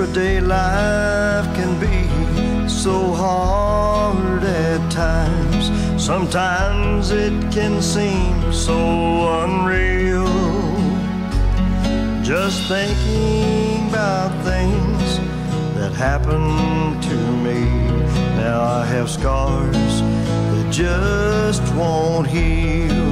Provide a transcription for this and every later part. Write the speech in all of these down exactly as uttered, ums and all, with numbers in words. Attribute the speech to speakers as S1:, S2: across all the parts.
S1: Everyday life can be so hard at times. Sometimes it can seem so unreal. Just thinking about things that happened to me. Now I have scars that just won't heal.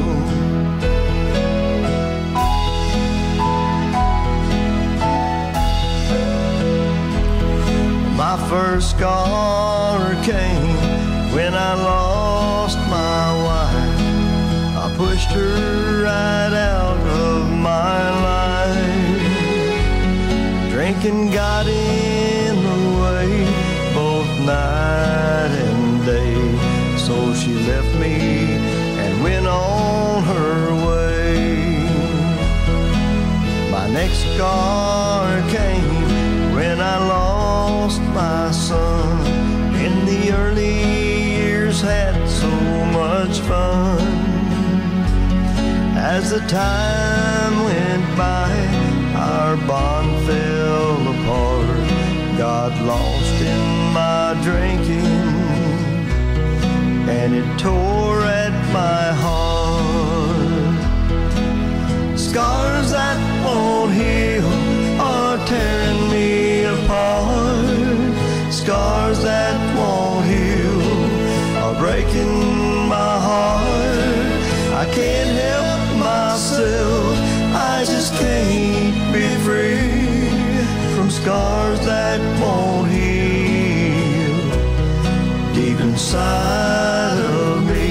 S1: My first scar came when I lost my wife. I pushed her right out of my life. Drinking got in the way both night and day. So she left me and went on her way. My next scar came when I lost my son. In the early years had so much fun. As the time went by, our bond fell apart. Got lost in my drinking, and it tore at my heart. Scars that won't heal are tearing me apart. Scars that won't heal are breaking my heart. I can't help myself, I just can't be free from scars that won't heal deep inside of me.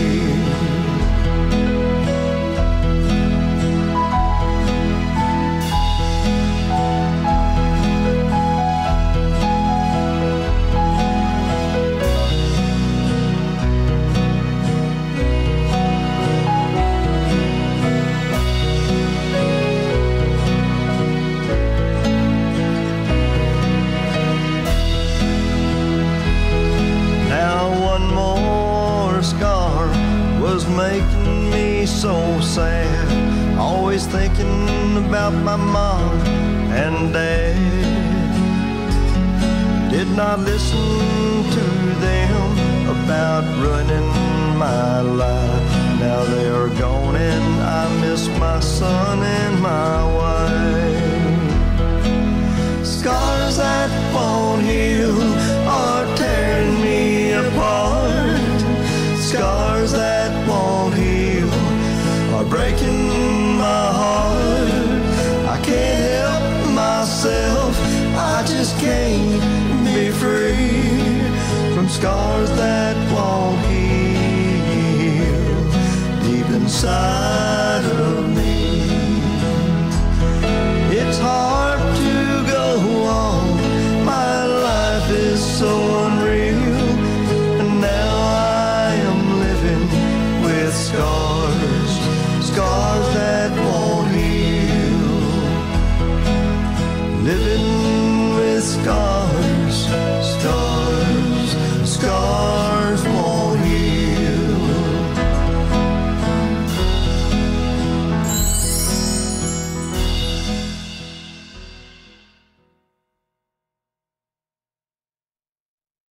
S1: Making me so sad, always thinking about my mom and dad. Did not listen to them about ruining my life. Now they are gone and I miss my son and my wife. Scars that won't heal are tearing me apart. Scars that won't heal are breaking my heart. I can't help myself, I just can't be free from scars that won't heal deep inside of me. It's hard to go on, my life is so unreal, and now scars, scars that won't heal. Living with scars